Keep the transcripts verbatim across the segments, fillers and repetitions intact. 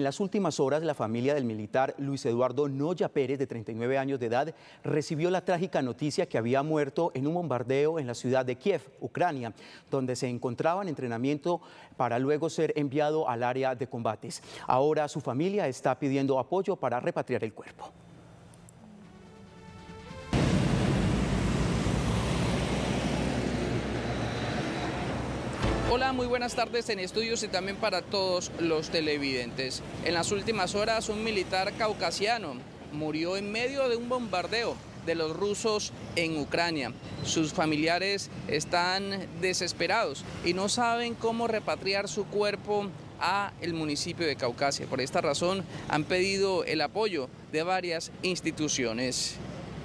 En las últimas horas, la familia del militar Luis Eduardo Noya Pérez, de treinta y nueve años de edad, recibió la trágica noticia que había muerto en un bombardeo en la ciudad de Kiev, Ucrania, donde se encontraba en entrenamiento para luego ser enviado al área de combates. Ahora su familia está pidiendo apoyo para repatriar el cuerpo. Hola, muy buenas tardes en estudios y también para todos los televidentes. En las últimas horas, un militar caucasiano murió en medio de un bombardeo de los rusos en Ucrania. Sus familiares están desesperados y no saben cómo repatriar su cuerpo a el municipio de Caucasia. Por esta razón, han pedido el apoyo de varias instituciones.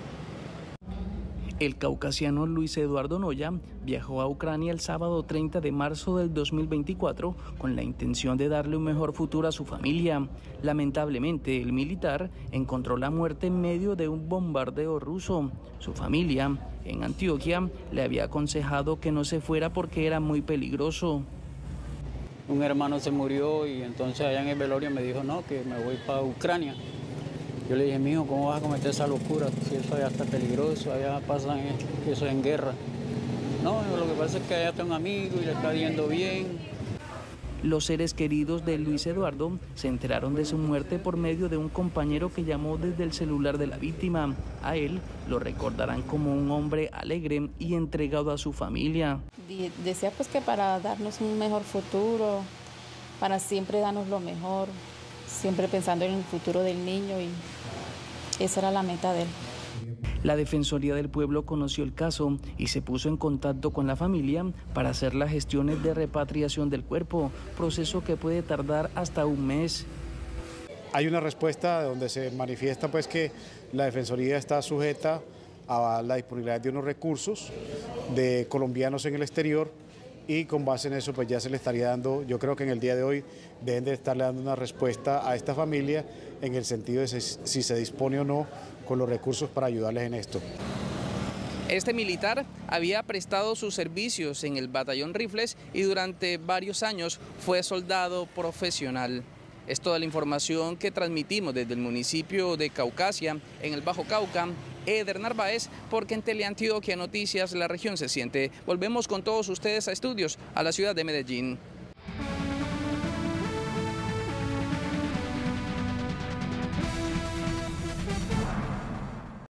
El caucasiano Luis Eduardo Noya viajó a Ucrania el sábado treinta de marzo del dos mil veinticuatro con la intención de darle un mejor futuro a su familia. Lamentablemente, el militar encontró la muerte en medio de un bombardeo ruso. Su familia, en Antioquia, le había aconsejado que no se fuera porque era muy peligroso. Un hermano se murió y entonces allá en el velorio me dijo, no, que me voy para Ucrania. Yo le dije, mijo, ¿cómo vas a cometer esa locura? Si eso allá está peligroso, allá pasan eso en guerra. No, lo que pasa es que allá está un amigo y le está yendo bien. Los seres queridos de Luis Eduardo se enteraron de su muerte por medio de un compañero que llamó desde el celular de la víctima. A él lo recordarán como un hombre alegre y entregado a su familia. Decía pues que para darnos un mejor futuro, para siempre darnos lo mejor, siempre pensando en el futuro del niño, y esa era la meta de él. La Defensoría del Pueblo conoció el caso y se puso en contacto con la familia para hacer las gestiones de repatriación del cuerpo, proceso que puede tardar hasta un mes. Hay una respuesta donde se manifiesta pues que la Defensoría está sujeta a la disponibilidad de unos recursos de colombianos en el exterior, y con base en eso pues ya se le estaría dando, yo creo que en el día de hoy deben de estarle dando una respuesta a esta familia en el sentido de si, si se dispone o no con los recursos para ayudarles en esto. Este militar había prestado sus servicios en el batallón Rifles y durante varios años fue soldado profesional. Es toda la información que transmitimos desde el municipio de Caucasia, en el Bajo Cauca. Eder Narváez, porque en Teleantioquia Noticias la región se siente. Volvemos con todos ustedes a estudios, a la ciudad de Medellín.